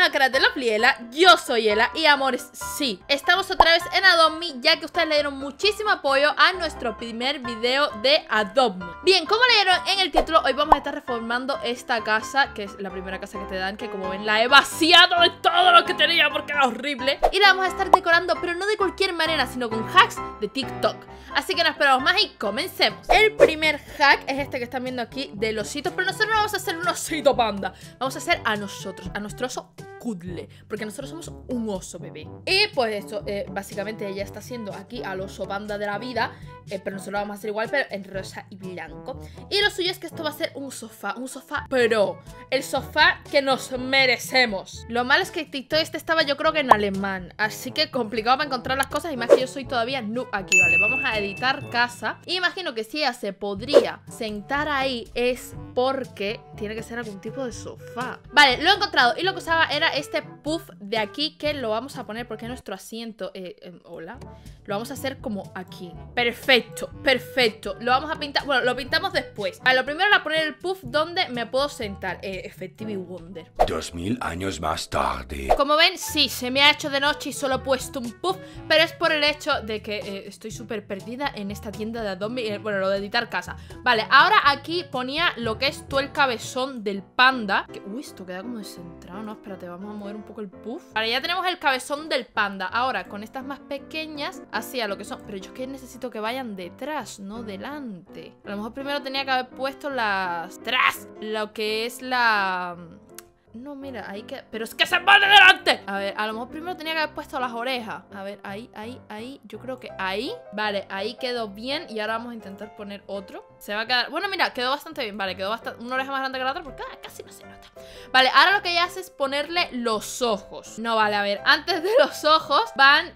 Hola caras de la Pliela, yo soy Ela y amores, sí, estamos otra vez en Adopt Me, ya que ustedes le dieron muchísimo apoyo a nuestro primer video de Adopt Me. Bien, como leyeron en el título, hoy vamos a estar reformando esta casa, que es la primera casa que te dan, que como ven la he vaciado de todo lo que tenía porque era horrible. Y la vamos a estar decorando, pero no de cualquier manera, sino con hacks de TikTok. Así que no esperamos más y comencemos. El primer hack es este que están viendo aquí del osito, pero nosotros no vamos a hacer un osito panda, vamos a hacer a nosotros, a nuestro oso cuddle, porque nosotros somos un oso bebé. Y pues esto, básicamente ella está haciendo aquí al oso panda de la vida, pero nosotros lo vamos a hacer igual, pero en rosa y blanco. Y lo suyo es que esto va a ser un sofá pro, el sofá que nos merecemos. Lo malo es que TikTok estaba yo creo que en alemán, así que complicado para encontrar las cosas, y más que yo soy todavía noob aquí, ¿vale? Vamos a editar casa, y imagino que si ella se podría sentar ahí es porque tiene que ser algún tipo de sofá. Vale, lo he encontrado, y lo que usaba era este puff de aquí, que lo vamos a poner porque nuestro asiento, hola, lo vamos a hacer como aquí. Perfecto, perfecto. Lo vamos a pintar, bueno, lo pintamos después. Vale, lo primero era poner el puff donde me puedo sentar. Effective Wonder. 2000 años más tarde. Como ven, sí, se me ha hecho de noche y solo he puesto un puff, pero es por el hecho de que estoy súper perdida en esta tienda de Adopt Me, bueno, lo de editar casa. Vale, ahora aquí ponía lo que es todo el cabezón del panda. Uy, esto queda como descentrado, ¿no? Espérate, vamos a mover un poco el puff. Vale, ya tenemos el cabezón del panda. Ahora, con estas más pequeñas, así a lo que son. Pero yo es que necesito que vayan detrás, no delante. A lo mejor primero tenía que haber puesto las... ¡Tras! Lo que es la... No, mira, ahí que... ¡Pero es que se pone delante! A ver, a lo mejor primero tenía que haber puesto las orejas. A ver, ahí. Yo creo que ahí. Vale, ahí quedó bien. Y ahora vamos a intentar poner otro. Se va a quedar... Bueno, mira, quedó bastante bien. Vale, quedó bastante... Una oreja más grande que la otra porque casi no se nota. Vale, ahora lo que ella hace es ponerle los ojos. No, vale, a ver, antes de los ojos van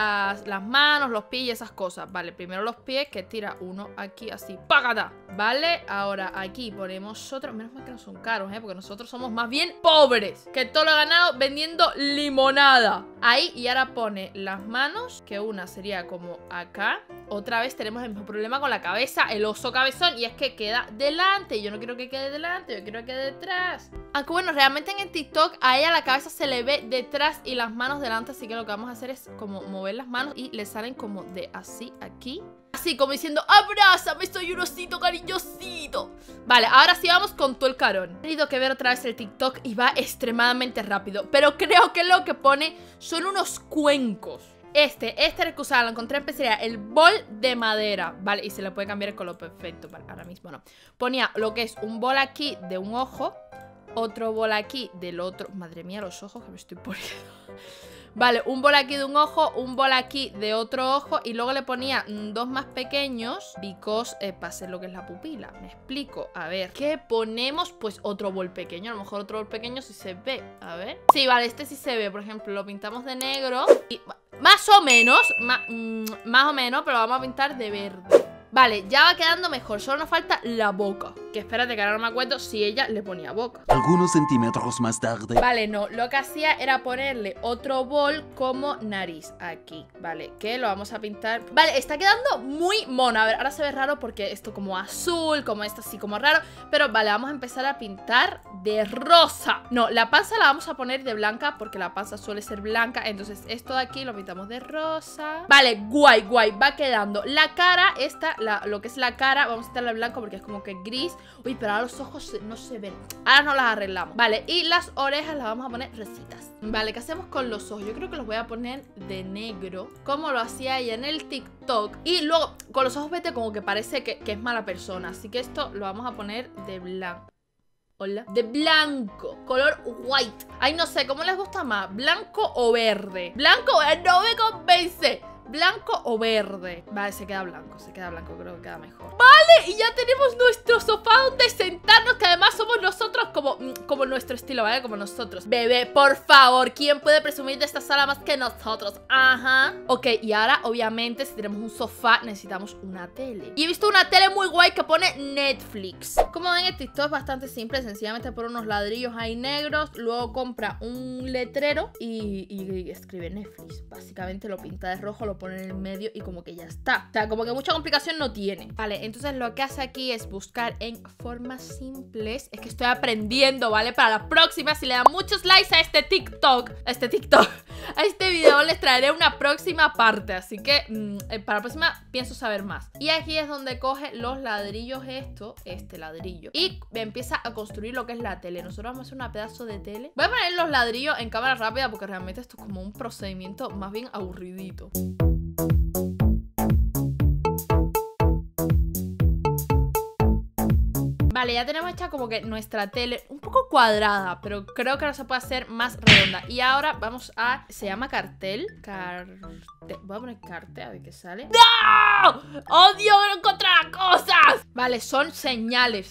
las manos, los pies y esas cosas. Vale, primero los pies, que tira uno aquí así. ¡Págata! Vale, ahora aquí ponemos otro. Menos mal que no son caros, porque nosotros somos más bien pobres, que todo lo he ganado vendiendo limonada. Ahí, y ahora pone las manos, que una sería como acá. Otra vez tenemos el mismo problema con la cabeza, el oso cabezón, y es que queda delante. Yo no quiero que quede delante, yo quiero que quede detrás. Aunque bueno, realmente en el TikTok a ella la cabeza se le ve detrás y las manos delante, así que lo que vamos a hacer es como mover las manos y le salen como de así aquí. Así como diciendo, abrázame, soy un osito cariñosito. Vale, ahora sí vamos con todo el carón. He tenido que ver otra vez el TikTok y va extremadamente rápido, pero creo que lo que pone son unos cuencos. Este era el que usaba, lo encontré en pizzería, el bol de madera. Vale, y se le puede cambiar el color, perfecto. Vale, ahora mismo no. Ponía lo que es un bol aquí de un ojo, otro bol aquí del otro. Madre mía, los ojos que me estoy poniendo. Vale, un bol aquí de un ojo, un bol aquí de otro ojo, y luego le ponía dos más pequeños, because para hacer lo que es la pupila. Me explico, a ver, ¿qué ponemos? Pues otro bol pequeño, a lo mejor otro bol pequeño si se ve, a ver. Sí, vale, este sí se ve, por ejemplo, lo pintamos de negro y más o menos, más o menos, pero lo vamos a pintar de verde. Vale, ya va quedando mejor, solo nos falta la boca. Que espérate, que ahora no me acuerdo si ella le ponía boca. Algunos centímetros más tarde. Vale, no, lo que hacía era ponerle otro bol como nariz aquí, vale, que lo vamos a pintar. Vale, está quedando muy mono. A ver, ahora se ve raro porque esto como azul, como esto así como raro. Pero vale, vamos a empezar a pintar de rosa. No, la panza la vamos a poner de blanca porque la panza suele ser blanca. Entonces esto de aquí lo pintamos de rosa. Vale, guay, va quedando. La cara, lo que es la cara, vamos a quitarle blanco porque es como que gris. Uy, pero ahora los ojos no se ven. Ahora no las arreglamos. Vale, y las orejas las vamos a poner rositas. Vale, ¿qué hacemos con los ojos? Yo creo que los voy a poner de negro, como lo hacía ella en el TikTok. Y luego, con los ojos vete como que parece que es mala persona. Así que esto lo vamos a poner de blanco. Hola. De blanco, color white. Ay, no sé, ¿cómo les gusta más? ¿Blanco o verde? Blanco, no me convence. ¿Blanco o verde? Vale, se queda blanco, creo que queda mejor. Vale, y ya tenemos nuestro sofá donde sentarnos, que además somos nosotros como nuestro estilo, ¿vale? Como nosotros. Bebé, por favor, ¿quién puede presumir de esta sala más que nosotros? Ajá. Ok, y ahora, obviamente, si tenemos un sofá, necesitamos una tele. Y he visto una tele muy guay que pone Netflix. Como ven, el TikTok es bastante simple. Sencillamente pone unos ladrillos ahí negros, luego compra un letrero y escribe Netflix. Básicamente lo pinta de rojo, lo lo pone en el medio y como que ya está. O sea, como que mucha complicación no tiene. Vale, entonces lo que hace aquí es buscar en formas simples. Es que estoy aprendiendo, ¿vale? Para la próxima, si le dan muchos likes a este TikTok, a este video, les traeré una próxima parte. Así que para la próxima pienso saber más. Y aquí es donde coge los ladrillos este ladrillo, y empieza a construir lo que es la tele. Nosotros vamos a hacer una pedazo de tele. Voy a poner los ladrillos en cámara rápida porque realmente esto es como un procedimiento más bien aburridito. Vale, ya tenemos hecha como que nuestra tele un poco cuadrada, pero creo que ahora se puede hacer más redonda. Y ahora vamos a... Se llama cartel. Voy a poner cartel, a ver qué sale. ¡No! ¡Odio no encontrar cosas! Vale, son señales.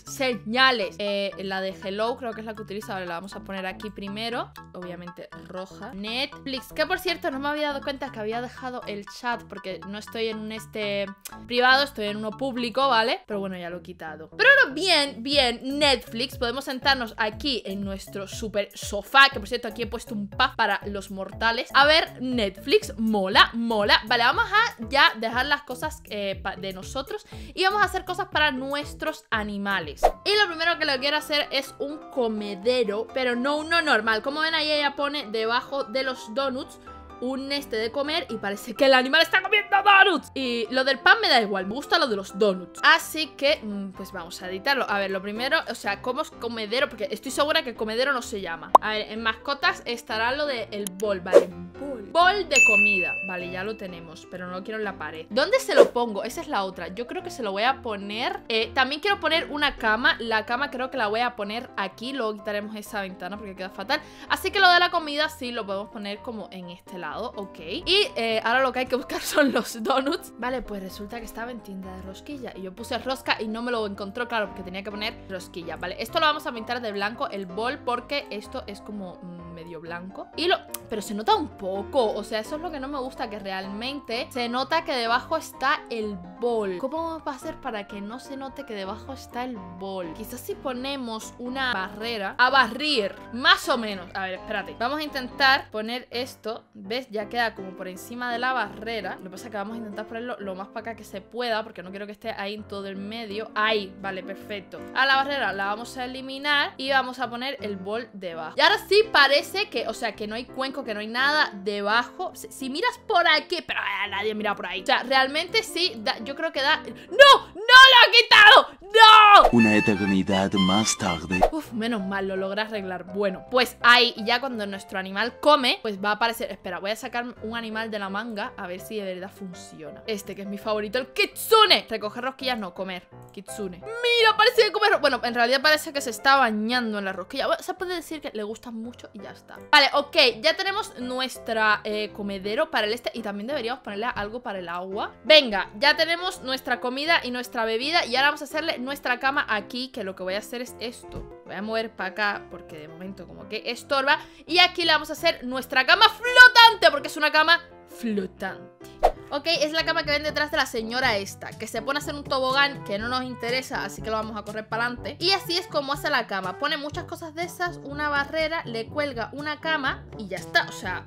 La de hello creo que es la que utiliza. Vale, la vamos a poner aquí primero. Obviamente roja. Netflix, que por cierto no me había dado cuenta que había dejado el chat porque no estoy en un privado, estoy en uno público, ¿vale? Pero bueno, ya lo he quitado. Pero ahora bien, Netflix. Podemos sentarnos aquí en nuestro super sofá, que por cierto aquí he puesto un puff para los mortales, a ver Netflix. Mola. Vale, vamos a ya dejar las cosas de nosotros y vamos a hacer cosas para nuestros animales. Y lo primero que le quiero hacer es un comedero, pero no uno normal. Como ven ahí, ella pone debajo de los donuts un de comer y parece que el animal está comiendo donuts. Y lo del pan me da igual, me gusta lo de los donuts. Así que, pues vamos a editarlo. A ver, lo primero, o sea, ¿cómo es comedero? Porque estoy segura que comedero no se llama. A ver, en mascotas estará lo del bol, ¿vale? Bol de comida. Vale, ya lo tenemos, pero no lo quiero en la pared. ¿Dónde se lo pongo? Esa es la otra. Yo creo que se lo voy a poner también quiero poner una cama. La cama creo que la voy a poner aquí. Luego quitaremos esa ventana porque queda fatal. Así que lo de la comida sí lo podemos poner como en este lado. Ok. Y ahora lo que hay que buscar son los donuts. Vale, pues resulta que estaba en tienda de rosquilla y yo puse rosca y no me lo encontró, claro, porque tenía que poner rosquilla. Vale, esto lo vamos a pintar de blanco, el bol, porque esto es como medio blanco. Pero se nota un poco, o sea, eso es lo que no me gusta, que realmente se nota que debajo está el bol. ¿Cómo vamos a hacer para que no se note que debajo está el bol? Quizás si ponemos una barrera a barrir, más o menos. A ver, espérate, vamos a intentar poner esto. ¿Ves? Ya queda como por encima de la barrera. Lo que pasa es que vamos a intentar ponerlo lo más para acá que se pueda, porque no quiero que esté ahí en todo el medio. Ahí, vale, perfecto. A la barrera la vamos a eliminar y vamos a poner el bol debajo. Y ahora sí parece que, o sea, que no hay cuenco, que no hay nada debajo. Si miras por aquí, pero nadie mira por ahí. O sea, realmente sí, yo creo que da... ¡No! ¡No lo ha quitado! ¡No! Una eternidad más tarde. Uf, menos mal, lo logré arreglar. Bueno, pues ahí, y ya cuando nuestro animal come, pues va a aparecer... Espera, voy a sacar un animal de la manga a ver si de verdad funciona. Este que es mi favorito, el kitsune. Recoger rosquillas, no, comer. Kitsune. Mira, parece que comer... Bueno, en realidad parece que se está bañando en la rosquilla. Bueno, se puede decir que le gusta mucho y ya está. Vale, ok, ya tenemos nuestra comedero para el y también deberíamos ponerle algo para el agua. Venga, ya tenemos nuestra comida y nuestra bebida y ahora vamos a hacerle nuestra cama aquí, que lo que voy a hacer es esto. Voy a mover para acá porque de momento como que estorba. Y aquí le vamos a hacer nuestra cama flotante, porque es una cama flotante. Ok, es la cama que ven detrás de la señora esta, que se pone a hacer un tobogán que no nos interesa, así que lo vamos a correr para adelante. Y así es como hace la cama. Pone muchas cosas de esas, una barrera, le cuelga una cama y ya está. O sea,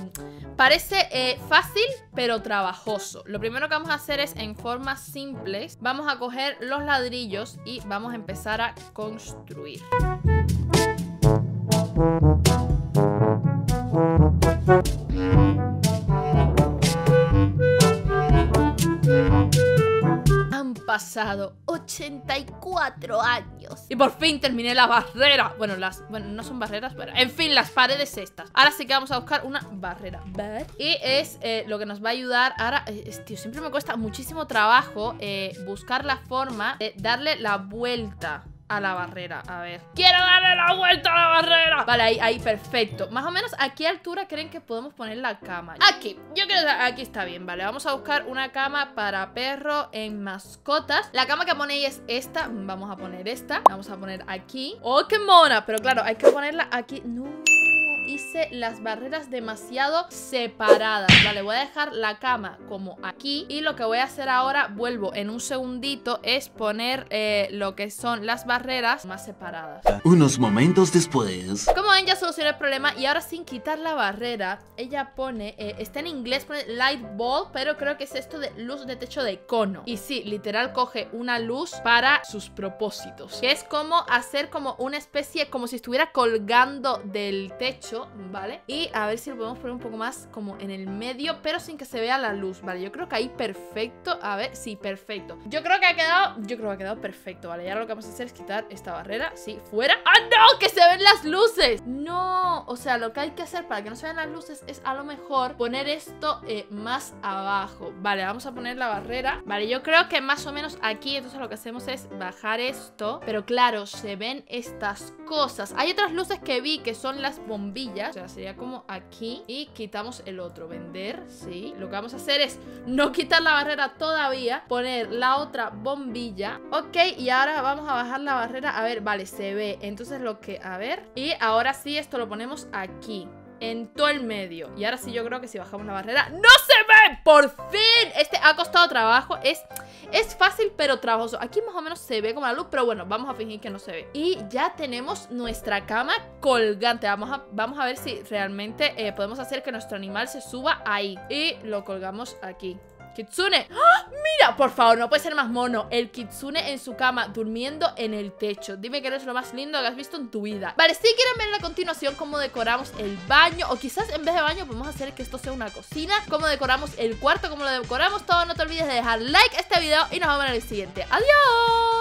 parece fácil, pero trabajoso. Lo primero que vamos a hacer es, en formas simples, vamos a coger los ladrillos y vamos a empezar a construir. Pasado 84 años y por fin terminé la barrera. Bueno, no son barreras, pero en fin, las paredes estas. Ahora sí que vamos a buscar una barrera. Y es lo que nos va a ayudar. Ahora, tío, siempre me cuesta muchísimo trabajo buscar la forma de darle la vuelta a la barrera. A ver, quiero darle la vuelta a la barrera. Vale, ahí, perfecto. Más o menos a qué altura creen que podemos poner la cama. Aquí, yo creo que aquí está bien. Vale, vamos a buscar una cama para perro en mascotas. La cama que ponéis es esta. Vamos a poner esta. Vamos a poner aquí. ¡Oh, qué mona! Pero claro, hay que ponerla aquí. No, hice las barreras demasiado separadas. Vale, voy a dejar la cama como aquí. Y lo que voy a hacer ahora, vuelvo en un segundito, es poner lo que son las barreras más separadas. Unos momentos después. Como ven, ya solucioné el problema. Y ahora sin quitar la barrera, ella pone, está en inglés, pone light bulb, pero creo que es esto de luz de techo de cono. Y sí, literal coge una luz para sus propósitos, que es como hacer como una especie, como si estuviera colgando del techo, ¿vale? Y a ver si lo podemos poner un poco más como en el medio, pero sin que se vea la luz, ¿vale? Yo creo que ahí perfecto. A ver, sí, perfecto. Yo creo que ha quedado perfecto, ¿vale? Y ahora lo que vamos a hacer es quitar esta barrera, sí, fuera. ¡Ah, no! ¡Que se ven las luces! No, o sea, lo que hay que hacer para que no se vean las luces es a lo mejor poner esto más abajo. Vale, vamos a poner la barrera. Vale, yo creo que más o menos aquí. Entonces lo que hacemos es bajar esto. Pero claro, se ven estas cosas. Hay otras luces que vi que son las bombillas. O sea, sería como aquí. Y quitamos el otro, vender, sí. Lo que vamos a hacer es no quitar la barrera todavía, poner la otra bombilla. Ok, y ahora vamos a bajar la barrera. A ver, vale, se ve. Entonces lo que, a ver. Y ahora sí, esto lo ponemos aquí, en todo el medio. Y ahora sí, yo creo que si bajamos la barrera ¡no se ve! ¡Por fin! Este ha costado trabajo. Es fácil pero trabajoso. Aquí más o menos se ve como la luz, pero bueno, vamos a fingir que no se ve. Y ya tenemos nuestra cama colgante. Vamos a ver si realmente podemos hacer que nuestro animal se suba ahí. Y lo colgamos aquí. Kitsune, ¡ah! Mira, por favor, no puede ser más mono. El Kitsune en su cama, durmiendo en el techo. Dime que no es lo más lindo que has visto en tu vida. Vale, si quieren ver a continuación cómo decoramos el baño, o quizás en vez de baño podemos hacer que esto sea una cocina, cómo decoramos el cuarto, cómo lo decoramos todo, no te olvides de dejar like a este video y nos vemos en el siguiente. ¡Adiós!